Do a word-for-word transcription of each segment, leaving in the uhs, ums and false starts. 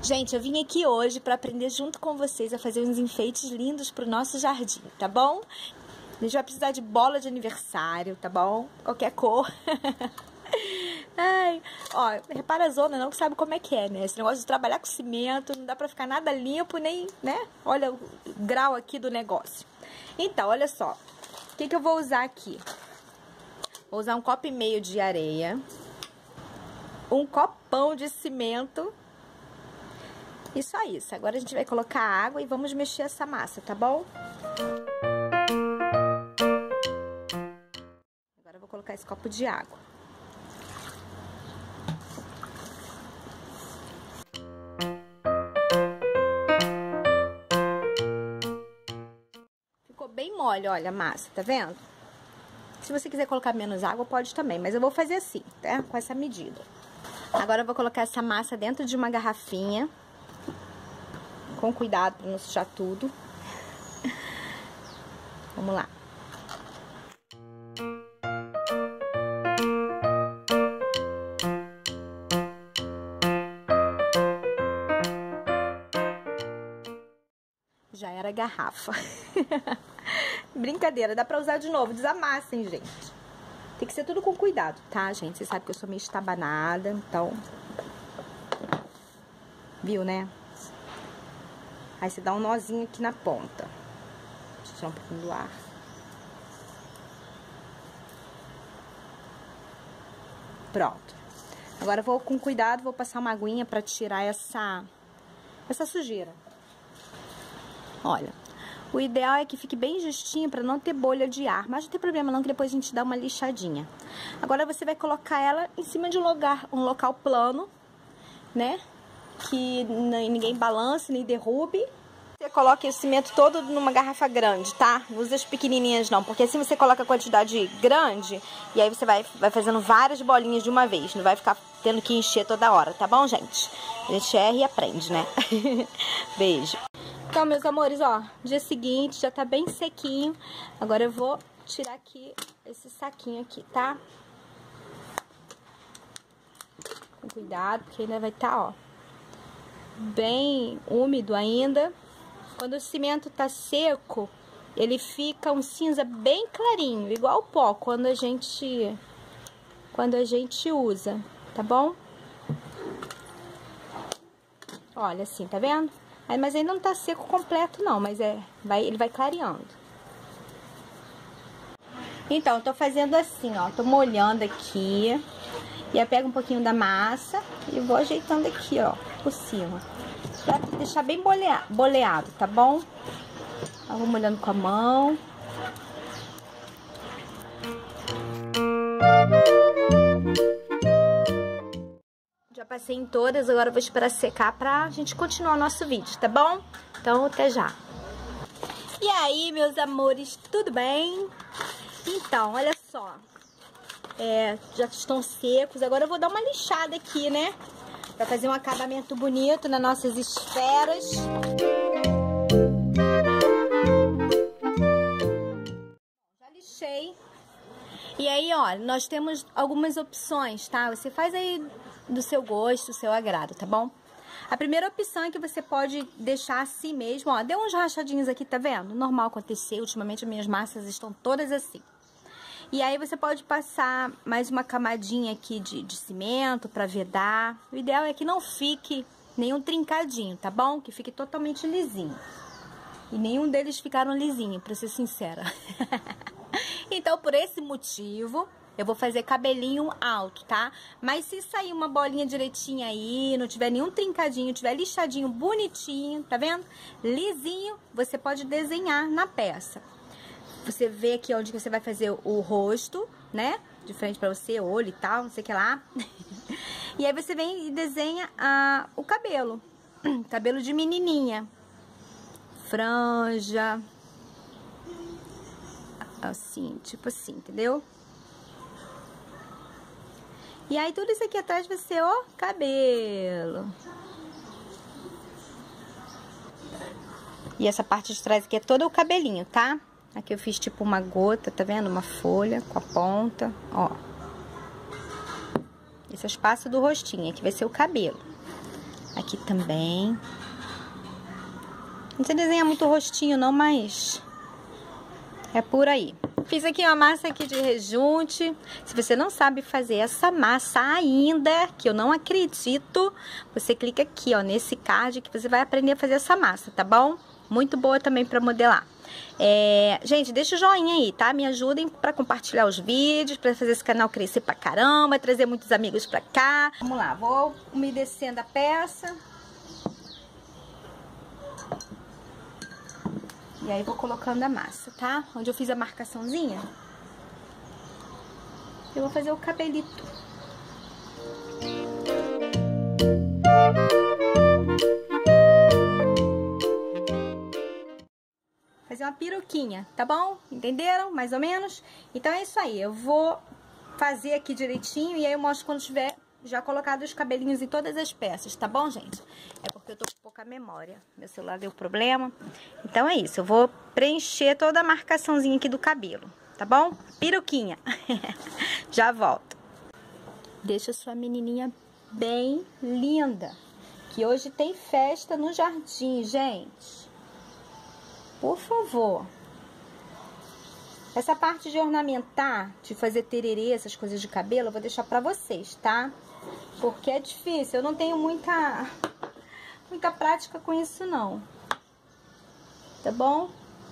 Gente, eu vim aqui hoje para aprender junto com vocês a fazer uns enfeites lindos pro nosso jardim, tá bom? A gente vai precisar de bola de aniversário, tá bom? Qualquer cor. Ai, ó, repara a zona, não que sabe como é que é, né? Esse negócio de trabalhar com cimento, não dá pra ficar nada limpo, nem, né? Olha o grau aqui do negócio. Então, olha só. O que que eu vou usar aqui? Vou usar um copo e meio de areia. Um copão de cimento. E só isso. Agora a gente vai colocar água e vamos mexer essa massa, tá bom? Agora eu vou colocar esse copo de água. Ficou bem mole, olha, a massa, tá vendo? Se você quiser colocar menos água, pode também, mas eu vou fazer assim, tá? Com essa medida. Agora eu vou colocar essa massa dentro de uma garrafinha. Com cuidado para não sujar tudo. Vamos lá. Já era a garrafa. Brincadeira, dá pra usar de novo. Desamassem, gente. Tem que ser tudo com cuidado, tá, gente? Vocês sabem que eu sou meio estabanada, então... Viu, né? Aí você dá um nozinho aqui na ponta. Deixa eu tirar um pouquinho do ar. Pronto. Agora eu vou com cuidado, vou passar uma aguinha pra tirar essa, essa sujeira. Olha, o ideal é que fique bem justinho pra não ter bolha de ar. Mas não tem problema não, que depois a gente dá uma lixadinha. Agora você vai colocar ela em cima de um lugar, um local plano, né? Que ninguém balance, nem derrube. Você coloca o cimento todo numa garrafa grande, tá? Não usa as pequenininhas não, porque assim você coloca a quantidade grande e aí você vai, vai fazendo várias bolinhas de uma vez. Não vai ficar tendo que encher toda hora, tá bom, gente? A gente erra e aprende, né? Beijo. Então, meus amores, ó, dia seguinte já tá bem sequinho. Agora eu vou tirar aqui esse saquinho aqui, tá? Com cuidado, porque ainda vai tá, ó, bem úmido ainda. Quando o cimento tá seco, ele fica um cinza bem clarinho, igual o pó quando a gente quando a gente usa, tá bom? Olha assim, tá vendo? Aí, mas ainda não tá seco completo não, mas é, vai, ele vai clareando. Então, eu tô fazendo assim, ó, tô molhando aqui. E aí pego um pouquinho da massa e vou ajeitando aqui, ó, por cima. Pra deixar bem boleado, boleado, tá bom? Eu vou molhando com a mão. Já passei em todas, agora eu vou esperar secar pra gente continuar o nosso vídeo, tá bom? Então, até já. E aí, meus amores, tudo bem? Então, olha só. É, já estão secos. Agora eu vou dar uma lixada aqui, né? Pra fazer um acabamento bonito nas nossas esferas. Já lixei. E aí, ó, nós temos algumas opções, tá? Você faz aí do seu gosto, do seu agrado, tá bom? A primeira opção é que você pode deixar assim mesmo, ó. Deu uns rachadinhos aqui, tá vendo? Normal acontecer. Ultimamente as minhas massas estão todas assim. E aí você pode passar mais uma camadinha aqui de, de cimento pra vedar. O ideal é que não fique nenhum trincadinho, tá bom? Que fique totalmente lisinho. E nenhum deles ficaram lisinho, pra ser sincera. Então, por esse motivo, eu vou fazer cabelinho alto, tá? Mas se sair uma bolinha direitinha aí, não tiver nenhum trincadinho, tiver lixadinho, bonitinho, tá vendo? Lisinho, você pode desenhar na peça. Você vê aqui onde você vai fazer o rosto, né? De frente pra você, olho e tal, não sei o que lá. E aí você vem e desenha ah, o cabelo. Cabelo de menininha. Franja. Assim, tipo assim, entendeu? E aí tudo isso aqui atrás vai ser o cabelo. E essa parte de trás aqui é todo o cabelinho, tá? Aqui eu fiz tipo uma gota, tá vendo? Uma folha com a ponta, ó. Esse é o espaço do rostinho, aqui vai ser o cabelo. Aqui também. Não sei desenhar muito rostinho não, mas é por aí. Fiz aqui uma massa aqui de rejunte. Se você não sabe fazer essa massa ainda, que eu não acredito, você clica aqui, ó, nesse card que você vai aprender a fazer essa massa, tá bom? Muito boa também pra modelar. É, gente, deixa o joinha aí, tá? Me ajudem pra compartilhar os vídeos, pra fazer esse canal crescer pra caramba, trazer muitos amigos pra cá. Vamos lá, vou umedecendo a peça. E aí vou colocando a massa, tá? Onde eu fiz a marcaçãozinha, eu vou fazer o cabelito. Fazer uma peruquinha, tá bom? Entenderam? Mais ou menos? Então é isso aí, eu vou fazer aqui direitinho e aí eu mostro quando tiver já colocado os cabelinhos em todas as peças, tá bom, gente? É porque eu tô com pouca memória, meu celular deu problema. Então é isso, eu vou preencher toda a marcaçãozinha aqui do cabelo, tá bom? Peruquinha. Já volto. Deixa sua menininha bem linda, que hoje tem festa no jardim, gente. Por favor. Essa parte de ornamentar, de fazer tererê, essas coisas de cabelo, eu vou deixar pra vocês, tá? Porque é difícil, eu não tenho muita, muita prática com isso, não. Tá bom?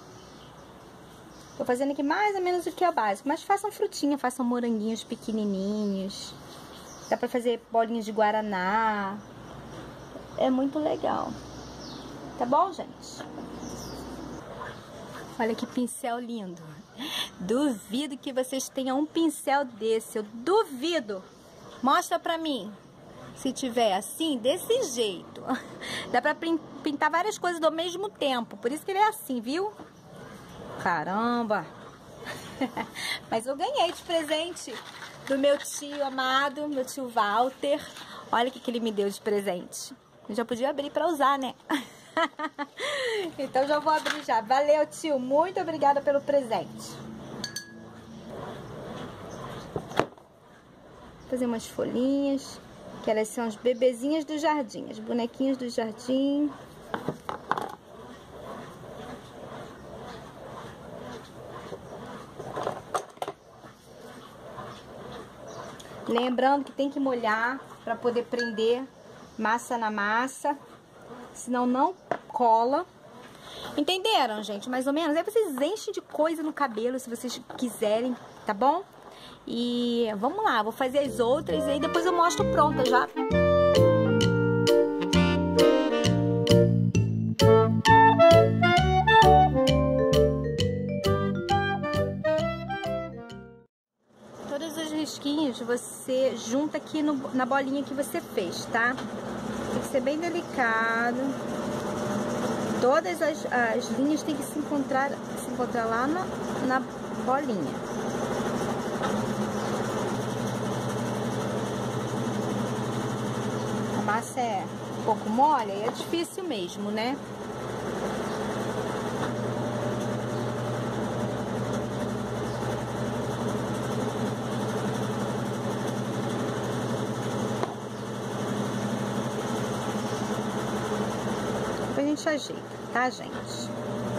Tô fazendo aqui mais ou menos o que é o básico, mas façam frutinha, façam moranguinhos pequenininhos. Dá pra fazer bolinhas de guaraná. É muito legal. Tá bom, gente? Olha que pincel lindo. Duvido que vocês tenham um pincel desse. Eu duvido. Mostra pra mim. Se tiver assim, desse jeito. Dá pra pintar várias coisas ao mesmo tempo. Por isso que ele é assim, viu? Caramba. Mas eu ganhei de presente do meu tio amado, meu tio Walter. Olha o que, que ele me deu de presente. Eu já podia abrir pra usar, né? Então já vou abrir já. Valeu, tio. Muito obrigada pelo presente. Vou fazer umas folhinhas, que elas são as bebezinhas do jardim, as bonequinhas do jardim. Lembrando que tem que molhar para poder prender massa na massa, senão não cola. Entenderam, gente? Mais ou menos. Aí vocês enchem de coisa no cabelo, se vocês quiserem, tá bom? E vamos lá, vou fazer as outras e aí depois eu mostro pronta já. Todos os risquinhos você junta aqui no, na bolinha que você fez, tá? Tem que ser bem delicado. Todas as, as linhas tem que se encontrar, se encontrar lá na, na bolinha. A massa é um pouco mole e é difícil mesmo, né? Depois a gente ajeita, tá, gente?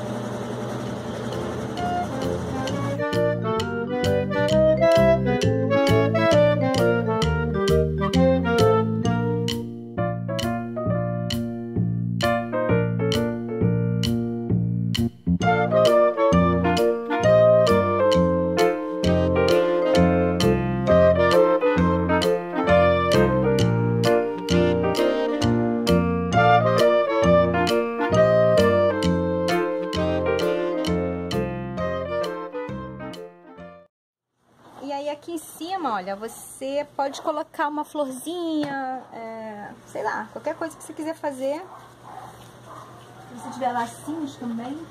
E aí aqui em cima, olha, você pode colocar uma florzinha, é, sei lá, qualquer coisa que você quiser fazer. Se você tiver lacinhos também.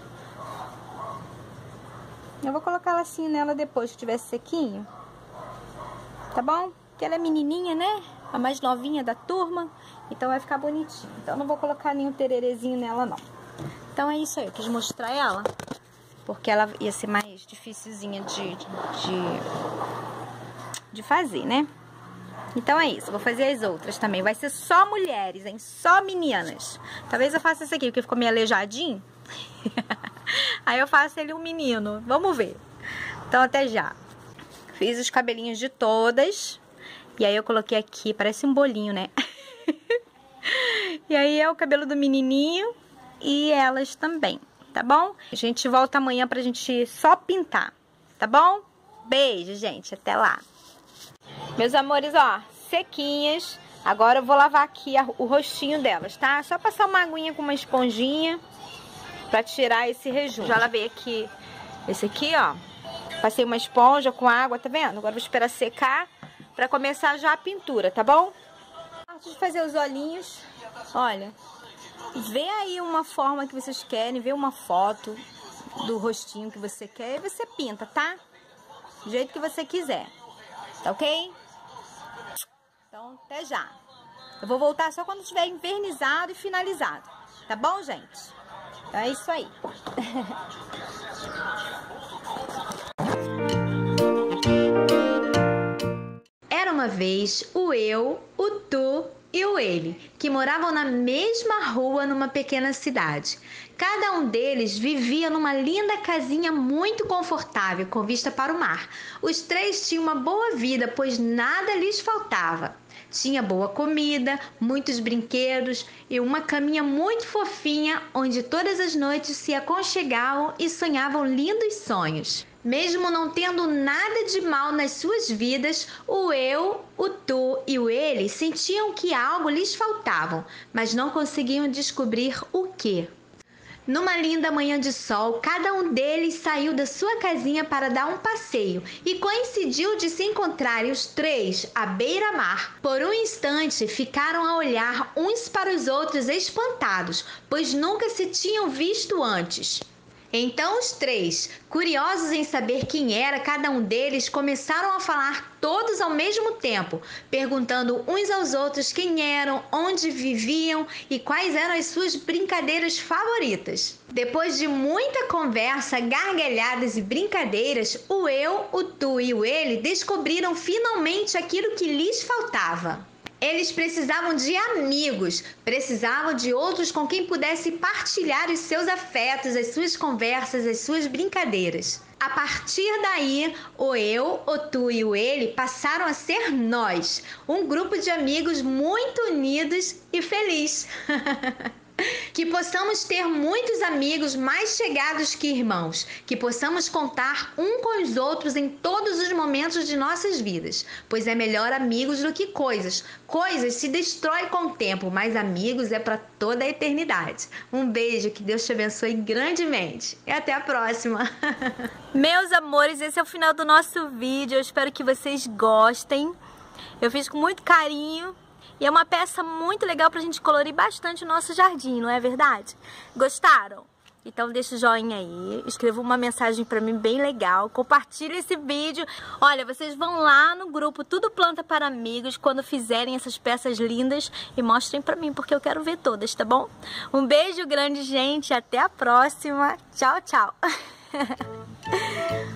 Eu vou colocar lacinho nela depois que tiver sequinho. Tá bom? Porque ela é menininha, né? A mais novinha da turma. Então vai ficar bonitinho. Então não vou colocar nenhum tererezinho nela, não. Então é isso aí, eu quis mostrar ela. Porque ela ia ser mais dificilzinha de, de, de fazer, né? Então é isso, vou fazer as outras também. Vai ser só mulheres, hein? Só meninas. Talvez eu faça esse aqui, porque ficou meio aleijadinho. Aí eu faço ele um menino. Vamos ver. Então até já. Fiz os cabelinhos de todas. E aí eu coloquei aqui, parece um bolinho, né? E aí é o cabelo do menininho e elas também, tá bom? A gente volta amanhã pra gente só pintar, tá bom? Beijo, gente. Até lá. Meus amores, ó, sequinhas. Agora eu vou lavar aqui a, o rostinho delas, tá? Só passar uma aguinha com uma esponjinha pra tirar esse rejunto. Já lavei aqui esse aqui, ó. Passei uma esponja com água, tá vendo? Agora vou esperar secar pra começar já a pintura, tá bom? Antes de fazer os olhinhos, olha, vê aí uma forma que vocês querem, vê uma foto do rostinho que você quer e você pinta, tá? Do jeito que você quiser. Tá ok? Então, até já. Eu vou voltar só quando estiver invernizado e finalizado. Tá bom, gente? Então é isso aí. Era uma vez o eu, o tu e o ele, que moravam na mesma rua numa pequena cidade. Cada um deles vivia numa linda casinha muito confortável, com vista para o mar. Os três tinham uma boa vida, pois nada lhes faltava. Tinha boa comida, muitos brinquedos e uma caminha muito fofinha, onde todas as noites se aconchegavam e sonhavam lindos sonhos. Mesmo não tendo nada de mal nas suas vidas, o eu, o tu e o ele sentiam que algo lhes faltava, mas não conseguiam descobrir o que. Numa linda manhã de sol, cada um deles saiu da sua casinha para dar um passeio e coincidiu de se encontrarem os três à beira-mar. Por um instante, ficaram a olhar uns para os outros espantados, pois nunca se tinham visto antes. Então os três, curiosos em saber quem era cada um deles, começaram a falar todos ao mesmo tempo, perguntando uns aos outros quem eram, onde viviam e quais eram as suas brincadeiras favoritas. Depois de muita conversa, gargalhadas e brincadeiras, o eu, o tu e o ele descobriram finalmente aquilo que lhes faltava. Eles precisavam de amigos, precisavam de outros com quem pudesse partilhar os seus afetos, as suas conversas, as suas brincadeiras. A partir daí, o eu, o tu e o ele passaram a ser nós, um grupo de amigos muito unidos e feliz. Que possamos ter muitos amigos mais chegados que irmãos, que possamos contar um com os outros em todos os momentos de nossas vidas, pois é melhor amigos do que coisas. Coisas se destrói com o tempo, mas amigos é para toda a eternidade. Um beijo, que Deus te abençoe grandemente e até a próxima. Meus amores, esse é o final do nosso vídeo, eu espero que vocês gostem. Eu fiz com muito carinho. E é uma peça muito legal pra gente colorir bastante o nosso jardim, não é verdade? Gostaram? Então deixa o joinha aí, escreva uma mensagem pra mim bem legal, compartilhe esse vídeo. Olha, vocês vão lá no grupo Tudo Planta para Amigos quando fizerem essas peças lindas e mostrem pra mim, porque eu quero ver todas, tá bom? Um beijo grande, gente, até a próxima. Tchau, tchau.